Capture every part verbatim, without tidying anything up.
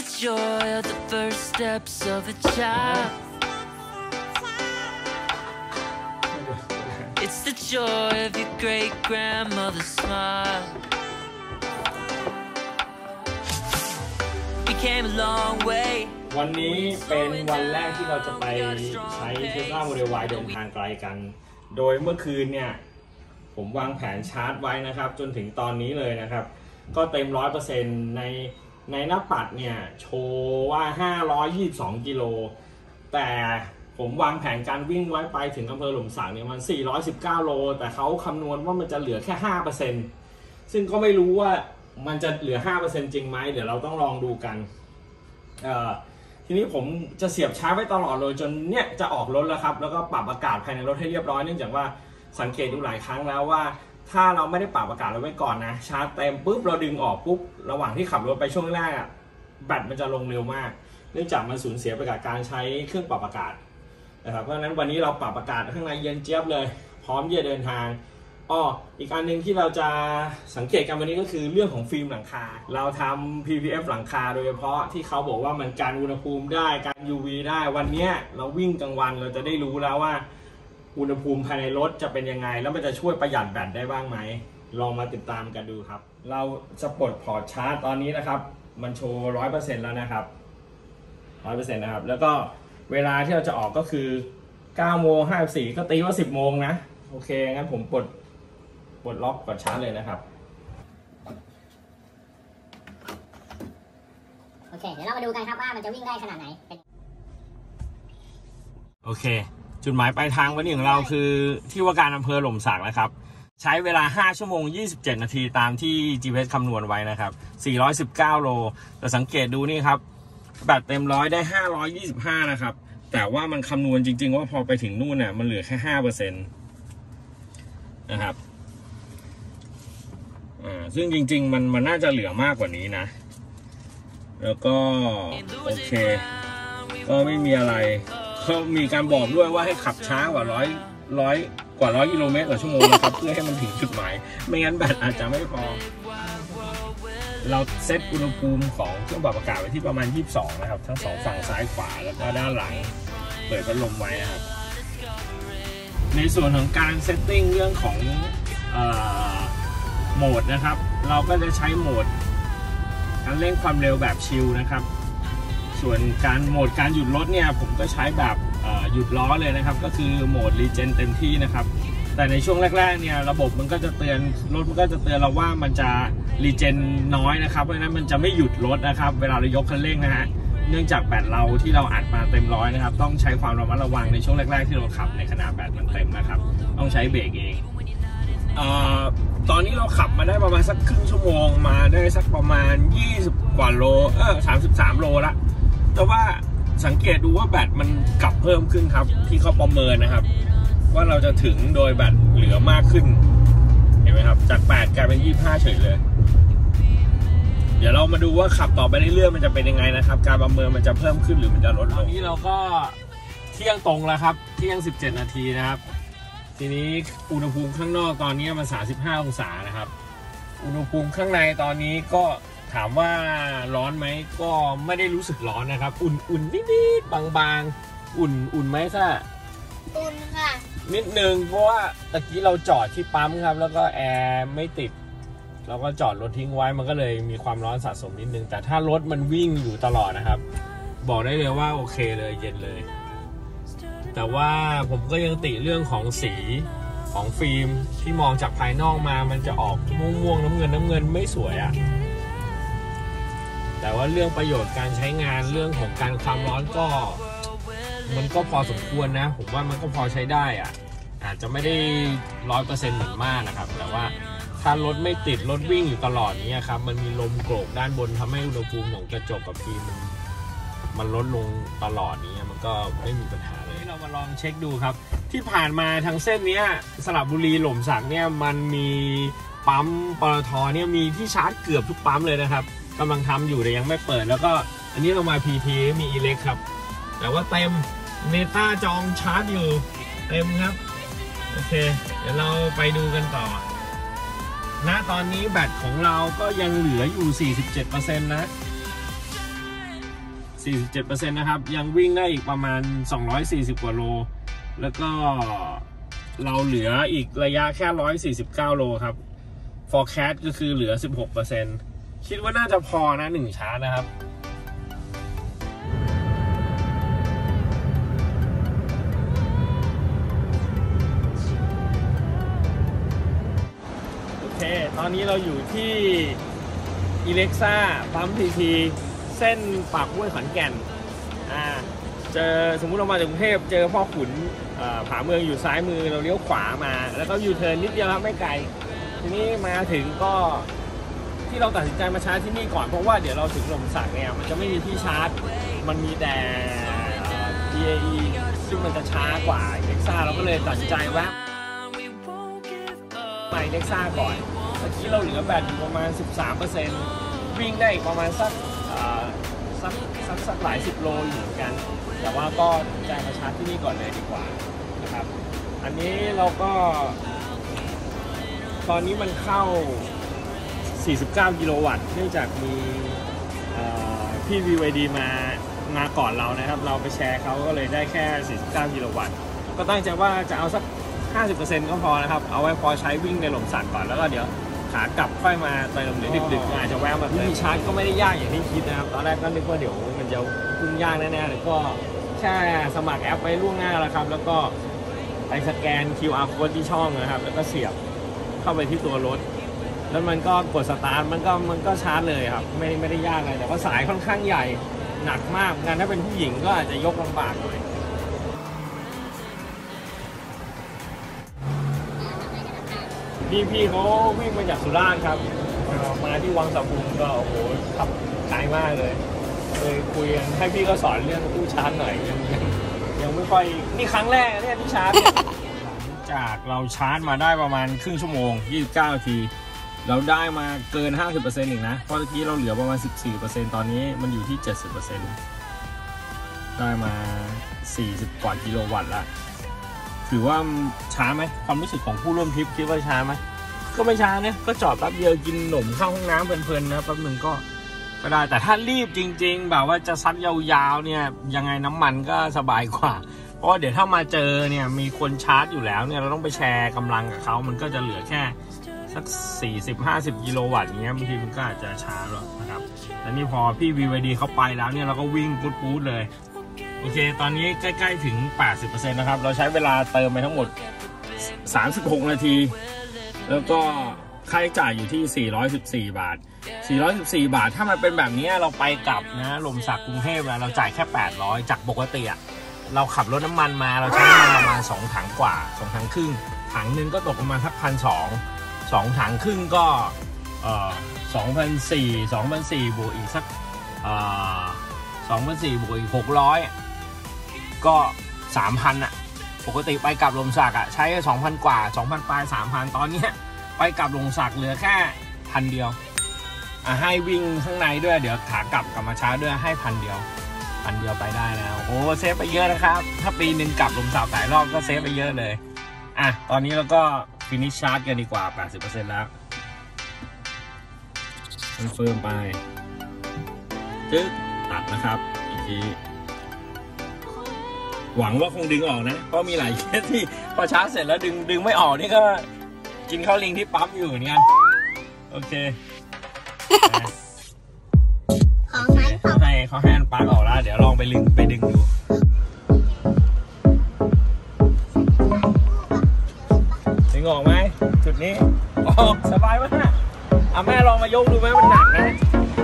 the joy of the first steps of a child. It's the joy of your great grandmother's smile. We came a long way. วันนี้เป็นวันแรกที่เราจะไปใช้ Tesla Model Y เดินทางไกลกันโดยเมื่อคืนเนี่ยผมวางแผนชาร์จไว้นะครับจนถึงตอนนี้เลยนะครับก็เต็ม ร้อยเปอร์เซ็นต์ ในในหน้าปัดเนี่ยโชว์ว่าห้าร้อยยี่สิบสองกิโลแต่ผมวางแผนการวิ่งไว้ไปถึงอำเภอหล่มสักเนี่ยมันสี่ร้อยสิบเก้าโลแต่เขาคำนวณว่ามันจะเหลือแค่ ห้าเปอร์เซ็นต์ ซึ่งก็ไม่รู้ว่ามันจะเหลือ ห้าเปอร์เซ็นต์ จริงไหมเดี๋ยวเราต้องลองดูกันเอ่อทีนี้ผมจะเสียบชาร์จไว้ตลอดเลยจนเนี่ยจะออกรถแล้วครับแล้วก็ปรับอากาศภายในรถให้เรียบร้อยเนื่องจากว่าสังเกตดูหลายครั้งแล้วว่าถ้าเราไม่ได้ปรับอากาศไว้ก่อนนะชาร์จเต็มปุ๊บเราดึงออกปุ๊บระหว่างที่ขับรถไปช่วงแรกอ่ะแบตมันจะลงเร็วมากเนื่องจากมันสูญเสียไปกับการใช้เครื่องปรับอากาศนะครับเพราะฉะนั้นวันนี้เราปรับอากาศข้างในเย็นเจี๊ยบเลยพร้อมที่จะเดินทางอ้ออีกอันหนึ่งที่เราจะสังเกตกันวันนี้ก็คือเรื่องของฟิล์มหลังคาเราทำ พี พี เอฟ หลังคาโดยเฉพาะที่เขาบอกว่ามันกันอุณหภูมิได้กัน ยู วี ได้วันนี้เราวิ่งกลางวันเราจะได้รู้แล้วว่าอุณหภูมิภายในรถจะเป็นยังไงแล้วมันจะช่วยประหยัดแบตได้บ้างไหมลองมาติดตามกันดูครับเราจะปลดพอร์ตชาร์จตอนนี้นะครับมันโชว์ ร้อยเปอร์เซ็นต์ แล้วนะครับ ร้อยเปอร์เซ็นต์ นะครับแล้วก็เวลาที่เราจะออกก็คือเก้าโมงห้าสิบสี่ก็ตีว่าสิบโมงนะโอเคงั้นผมปลดปลดล็อกกดชาร์จเลยนะครับโอเคเดี๋ยวเรามาดูกันครับว่ามันจะวิ่งได้ขนาดไหนโอเคจุดหมายปลายทางวันนี้ของเราคือที่ว่าการอำเภอหล่มสักนะครับใช้เวลาห้าชั่วโมงยี่สิบเจ็ดนาทีตามที่ จี พี เอส คำนวณไว้นะครับสี่ร้อยสิบเก้าโลแต่สังเกตดูนี่ครับแบตเต็มร้อยได้ห้าร้อยยี่สิบห้านะครับแต่ว่ามันคำนวณจริงๆว่าพอไปถึงนู่นน่ะมันเหลือแค่ ห้าเปอร์เซ็นต์ นะครับอ่าซึ่งจริงๆมันมันน่าจะเหลือมากกว่านี้นะแล้วก็โอเคก็ไม่มีอะไรเขามีการบอกด้วยว่าให้ขับช้ากว่าร้อยร้อยกว่าร้อยกิโลเมตรต่อชั่วโมงนะครับเพื่อให้มันถึงจุดหมายไม่งั้นแบตอาจจะไม่พอเราเซตอุณหภูมิของเครื่องปรับอากาศไว้ที่ประมาณยี่สิบสองนะครับทั้งสองฝั่งซ้ายขวาแล้วก็ด้านหลังเปิดพัดลมไว้นะครับในส่วนของการเซตติ้งเรื่องของเอ่อโหมดนะครับเราก็จะใช้โหมดการเร่งความเร็วแบบชิลนะครับส่วนการโหมดการหยุดรถเนี่ยผมก็ใช้แบบหยุดล้อเลยนะครับก็คือโหมดรีเจนเต็มที่นะครับแต่ในช่วงแรกๆเนี่ยระบบมันก็จะเตือนรถมันก็จะเตือนเราว่ามันจะรีเจนน้อยนะครับเพราะฉะนั้นมันจะไม่หยุดรถนะครับเวลาเรายกคันเร่งนะฮะเนื่องจากแบตเราที่เราอัดมาเต็มร้อยนะครับต้องใช้ความระมัดระวังในช่วงแรกๆที่เราขับในขณะแบตมันเต็มนะครับต้องใช้เบรกเองเอ่อตอนนี้เราขับมาได้ประมาณสักครึ่งชั่วโมงมาได้สักประมาณยี่สิบกว่าโลเออสามสิบสามโลละแต่ว่าสังเกตดูว่าแบตมันกลับเพิ่มขึ้นครับที่เขาประเมินนะครับว่าเราจะถึงโดยแบตเหลือมากขึ้นเห็นไหมครับจากแปดกลายเป็นยี่สิบห้าเฉยเลยเดี๋ยวเรามาดูว่าขับต่อไปเรื่อยๆมันจะเป็นยังไงนะครับการประเมินมันจะเพิ่มขึ้นหรือมันจะลดลงตอนนี้เราก็เที่ยงตรงแล้วครับเที่ยงสิบเจ็ดนาทีนะครับทีนี้อุณหภูมิข้างนอกตอนนี้มันสามสิบห้าองศานะครับอุณหภูมิข้างในตอนนี้ก็ถามว่าร้อนไหมก็ไม่ได้รู้สึกร้อนนะครับอุ่นๆนิดๆบางๆอุ่นอุ่นไหมซ่าอุ่นค่ะนิดนึงเพราะว่าตะกี้เราจอดที่ปั๊มครับแล้วก็แอร์ไม่ติดเราก็จอดรถทิ้งไว้มันก็เลยมีความร้อนสะสมนิดนึงแต่ถ้ารถมันวิ่งอยู่ตลอดนะครับบอกได้เลยว่าโอเคเลยเย็นเลยแต่ว่าผมก็ยังติเรื่องของสีของฟิล์มที่มองจากภายนอกมามันจะออกม่วงๆน้ำเงินน้ำเงินไม่สวยอ่ะแต่ว่าเรื่องประโยชน์การใช้งานเรื่องของการความร้อนก็มันก็พอสมควรนะผมว่ามันก็พอใช้ได้อ่ะอาจจะไม่ได้ร้อยเปอร์เซ็นต์เหมือนมากนะครับแต่ว่าถ้ารถไม่ติดรถวิ่งอยู่ตลอดนี้ครับมันมีลมโกรกด้านบนทำให้อุณหภูมิของกระจกกับฟิล์มมันมันลดลงตลอดนี้มันก็ไม่มีปัญหาเลยเรามาลองเช็คดูครับที่ผ่านมาทางเส้นนี้สระบุรีหล่มสักเนี่ยมันมีปั๊มปตทเนี่ยมีที่ชาร์จเกือบทุกปั๊มเลยนะครับกำลังทำอยู่แต่ยังไม่เปิดแล้วก็อันนี้เรามา พี ที มีอิเล็กครับแต่ว่าเต็มเนต้าจองชาร์จอยู่เต็มครับโอเคเดี๋ยวเราไปดูกันต่อณตอนนี้แบตของเราก็ยังเหลืออยู่ สี่สิบเจ็ดเปอร์เซ็นต์ นะสี่สิบเจ็ดเปอร์เซ็นต์ นะครับยังวิ่งได้อีกประมาณสองร้อยสี่สิบกว่าโลแล้วก็เราเหลืออีกระยะแค่หนึ่งร้อยสี่สิบเก้าโลครับ forecast ก็คือเหลือ สิบหกเปอร์เซ็นต์ คิดว่าน่าจะพอนะหนึ่งชาร์จนะครับโอเคตอนนี้เราอยู่ที่อิเล็กซ่าปั๊มพีทีเส้นปากห้วยขอนแก่นอ่าเจอสมมุติเรามาจากกรุงเทพเจอพ่อขุนผาเมืองอยู่ซ้ายมือเราเลี้ยวขวามาแล้วก็ยูเทิร์นนิดเดียวครับไม่ไกลทีนี้มาถึงก็ที่เราตัดสินใจมาชาร์จที่นี่ก่อนเพราะว่าเดี๋ยวเราถึงลมสักเนี่ยมันจะไม่มีที่ชาร์จมันมีแต่ ดี เอ อี ซึ่งมันจะช้ากว่าอิเล็กซ่าเราก็เลยตัดสินใจแวะไปอิเล็กซ่าก่อนเมื่อกี้เราเหลือแบตอยู่ประมาณ สิบสามเปอร์เซ็นต์ วิ่งได้อีกประมาณสักสักสักสักหลายสิบโลอยู่เหมือนกันแต่ว่าก็ใจมาชาร์จที่นี่ก่อนเลยดีกว่านะครับอันนี้เราก็ตอนนี้มันเข้าสี่สิบเก้ากิโลวัตต์เนื่องจากมีพี่ วี วาย ดี มามาก่อนเรานะครับเราไปแชร์เขาก็เลยได้แค่สี่สิบเก้ากิโลวัตต์ก็ตั้งใจว่าจะเอาสัก ห้าสิบเปอร์เซ็นต์ ก็พอนะครับเอาไว้พอใช้วิ่งในหล่มสักก่อนแล้วก็เดี๋ยวขากลับค่อยมาเติมหรือดึกๆอาจจะแวะมาวิธีชาร์จก็ไม่ได้ยากอย่างที่คิดนะครับตอนแรกก็นึกว่าเดี๋ยวมันจะยุ่งยากแน่ๆเลยก็แค่สมัครแอปไว้ล่วงหน้าแล้วครับแล้วก็ไปสแกน คิว อาร์ code ที่ช่องนะครับแล้วก็เสียบเข้าไปที่ตัวรถแล้วมันก็กดสตาร์ทมันก็มันก็ชาร์จเลยครับไม่ไม่ได้ยากอะไรแต่ว่าสายค่อนข้างใหญ่หนักมากงานถ้าเป็นผู้หญิงก็อาจจะยกลำบากหน่อยพี่พี่เขาวิ่งมาจากสุราษฎร์ครับมาที่วังสะพุงก็โอ้โหขับไกลมากเลยเลยคุยกันให้พี่ก็สอนเรื่องตู้ชาร์จหน่อยยังยังยังไม่ค่อยนี่ครั้งแรกเนี่ยที่ชาร์จเนี่ยจากเราชาร์จมาได้ประมาณครึ่งชั่วโมงยี่สิบเก้านาทีเราได้มาเกิน ห้าสิบเปอร์เซ็นต์ อีกนะเพราะเมื่อกี้เราเหลือประมาณ สิบสี่เปอร์เซ็นต์ ตอนนี้มันอยู่ที่ เจ็ดสิบเปอร์เซ็นต์ ได้มาสี่สิบกว่ากิโลวัตต์ละถือว่าช้าไหมความรู้สึกของผู้ร่วมทริปคิดว่าช้าไหมก็ไม่ช้านะก็จอดแป๊บเดียวกินขนมเข้าห้องน้ำเพลินๆนะแป๊บหนึ่งก็ก็ได้แต่ถ้ารีบจริงๆแบบว่าจะซัดยาวๆเนี่ยยังไงน้ำมันก็สบายกว่าเพราะเดี๋ยวถ้ามาเจอเนี่ยมีคนชาร์จอยู่แล้วเนี่ยเราต้องไปแชร์กำลังกับเขามันก็จะเหลือแค่สัก สี่สิบห้าสิบ กิโลวัตต์อย่างเงี้ยบางทีมันก็อาจจะช้าหรอกนะครับแต่นี่พอพี่ วี วาย ดี เขาไปแล้วเนี่ยเราก็วิ่งปู๊ดๆเลยโอเคตอนนี้ใกล้ๆถึง แปดสิบเปอร์เซ็นต์ นะครับเราใช้เวลาเติมไปทั้งหมดสามสิบหกนาทีแล้วก็ค่าใช้จ่ายอยู่ที่สี่ร้อยสิบสี่บาทสี่ร้อยสิบสี่บาทถ้ามันเป็นแบบนี้เราไปกลับนะลมสักกรุงเทพนะเราจ่ายแค่แปดร้อยจากปกติอะเราขับรถน้ำมันมาเราใช้น้ำมันประมาณสองถังกว่าสองถังครึ่งถังหนึ่งก็ตกประมาณสักพันสองสองถังครึ่งก็เอ่อสองพันสี่สองพันสี่บวกอีกสักเอ่อสองพันสี่บวกอีกหกร้อยก็สามพันอะปกติไปกลับลมสักอะใช้สองพันกว่าสองพันปลายสามพันตอนนี้ไปกลับลมสักเหลือแค่พันเดียวอ่ะให้วิ่งข้างในด้วยเดี๋ยวขากลับกลับมาช้าด้วยให้พันเดียวพันเดียวไปได้แล้วโอ้เซฟไปเยอะนะครับถ้าปีหนึ่งกลับลมสักหลายรอบก็เซฟไปเยอะเลยอ่ะตอนนี้เราก็ฟินิชชาร์จกันดีกว่า แปดสิบเปอร์เซ็นต์ แล้วคอนเฟิร์มไปจึ๊กตัดนะครับอีกทีหวังว่าคงดึงออกนะเพราะมีหลายเคสที่พอชาร์จเสร็จแล้วดึงดึงไม่ออกนี่ก็กินข้าวลิงที่ปั๊มอยู่เนี่ยโอเคของไหนเขาให้เขาให้อันปลั๊กออกแล้วเดี๋ยวลองไปดึงไปดึงดูดึงออกไหมจุดนี้ออกสบายมากอ่ะแม่ลองมายกดูไหมมันหนักนะ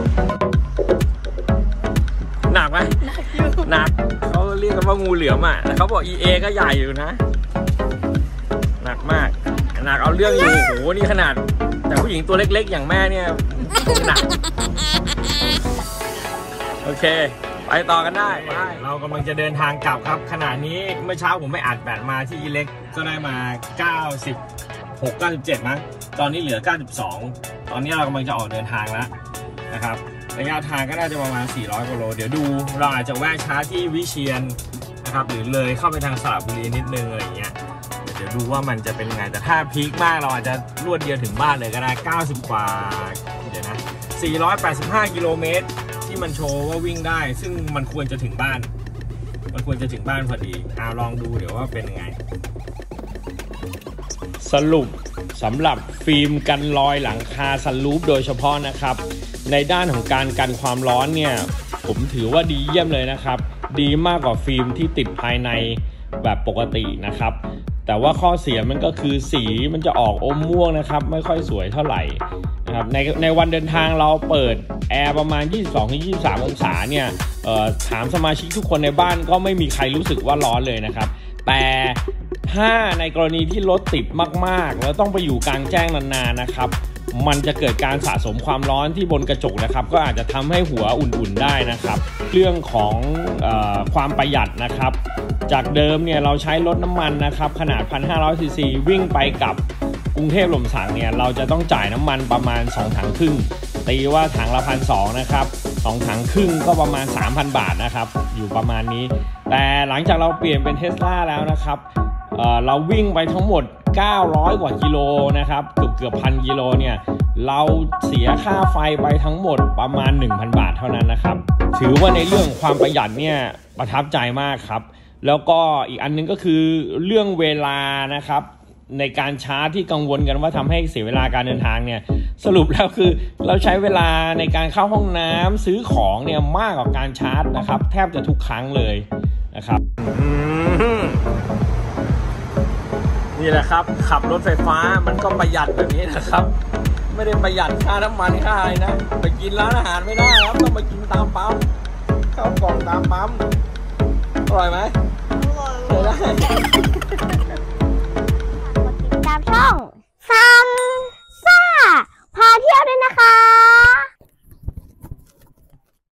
หนักไหมหนักอยู่หนักเขาเรียกกันว่างูเหลือมอ่ะแต่เขาบอก อี เอ ก็ใหญ่อยู่นะหนักมากหนักเอาเรื่องอยู่โอ้โหนี่ขนาดแต่ผู้หญิงตัวเล็กๆอย่างแม่เนี่ยหนักโอเคไปต่อกันได้เรากำลังจะเดินทางกลับครับขณะนี้เมื่อเช้าผมไม่อัดแบตมาที่อิเล็กก็ได้มาเก้าสิบหก เก้าสิบเจ็ดมั้งตอนนี้เหลือเก้าสิบสองตอนนี้เรากำลังจะออกเดินทางแล้วนะครับระยะทางก็น่าจะประมาณสี่ร้อยกิโลเดี๋ยวดูเราอาจจะแวะช้าที่วิเชียรนะครับหรือเลยเข้าไปทางสระบุรีนิดนึงอะไรเงี้ยเดี๋ยวดูว่ามันจะเป็นยังไงแต่ถ้าพีคมากเราอาจจะรวดเดียวถึงบ้านเลยก็ได้เก้าสิบกว่าเดี๋ยวนะสี่ร้อยแปดสิบห้ากิโลเมตรที่มันโชว์ว่าวิ่งได้ซึ่งมันควรจะถึงบ้านมันควรจะถึงบ้านพอดีเอาลองดูเดี๋ยวว่าเป็นไงสรุปสำหรับฟิล์มกันรอยหลังคาซันรูฟโดยเฉพาะนะครับในด้านของการกันความร้อนเนี่ยผมถือว่าดีเยี่ยมเลยนะครับดีมากกว่าฟิล์มที่ติดภายในแบบปกตินะครับแต่ว่าข้อเสียมันก็คือสีมันจะออกอมม่วงนะครับไม่ค่อยสวยเท่าไหร่นะครับในในวันเดินทางเราเปิดแอร์ประมาณ ยี่สิบสองถึงยี่สิบสาม องศาเนี่ยถามสมาชิกทุกคนในบ้านก็ไม่มีใครรู้สึกว่าร้อนเลยนะครับแต่ถ้าในกรณีที่รถติดมากๆแล้วต้องไปอยู่กลางแจ้งนานๆนะครับมันจะเกิดการสะสมความร้อนที่บนกระจกนะครับก็อาจจะทำให้หัวอุ่นๆได้นะครับเรื่องของเอ่อความประหยัดนะครับจากเดิมเนี่ยเราใช้รถน้ำมันนะครับขนาด หนึ่งพันห้าร้อย ซีซีวิ่งไปกับกรุงเทพหล่มสักเนี่ยเราจะต้องจ่ายน้ำมันประมาณสองถังครึ่งตีว่าถังละ หนึ่งพันสองร้อย นะครับสองถังครึ่งก็ประมาณ สามพัน บาทนะครับอยู่ประมาณนี้แต่หลังจากเราเปลี่ยนเป็น Tesla แล้วนะครับเอ่อเราวิ่งไปทั้งหมดเก้าร้อยกว่ากิโลนะครับเกือบเกือบพันกิโลเนี่ยเราเสียค่าไฟไปทั้งหมดประมาณ หนึ่งพัน บาทเท่านั้นนะครับถือว่าในเรื่องความประหยัดเนี่ยประทับใจมากครับแล้วก็อีกอันนึงก็คือเรื่องเวลานะครับในการชาร์จที่กังวลกันว่าทำให้เสียเวลาการเดินทางเนี่ยสรุปแล้วคือเราใช้เวลาในการเข้าห้องน้ำซื้อของเนี่ยมากกว่าการชาร์จนะครับแทบจะทุกครั้งเลยนะครับนี่แหละครับขับรถไฟฟ้ามันก็ประหยัดแบบนี้นะครับไม่ได้ประหยัดค่าน้ำมันค่าอะไรนะไปกินร้านอาหารไม่ได้ครับต้องไปกินตามปั๊มข้าวกล่องตามปั๊มอร่อยไหมอร่อยได้